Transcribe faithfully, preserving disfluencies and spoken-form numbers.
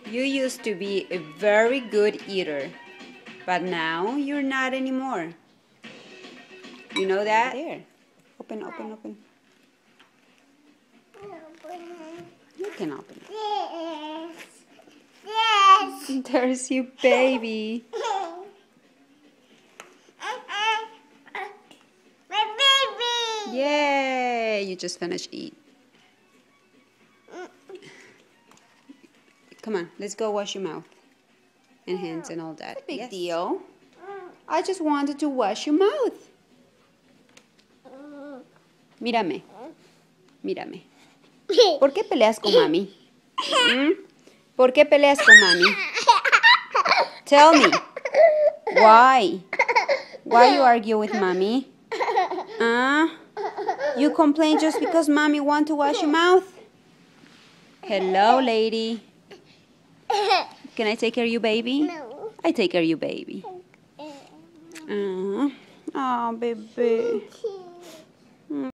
You used to be a very good eater, but now you're not anymore. You know that? There. Open, open, open. You can open it. Yes. There's your baby. My baby. Yay! You just finished eat. Come on, let's go wash your mouth and hands and all that. Big yes. deal. I just wanted to wash your mouth. Mírame. Mírame. ¿Por qué peleas con mami? ¿Mm? ¿Por qué peleas con mami? Tell me. Why? Why you argue with mommy? Uh, you complain just because mommy want to wash your mouth? Hello, lady. Can I take care of you, baby? No. I take care of you, baby. Uh, oh, baby.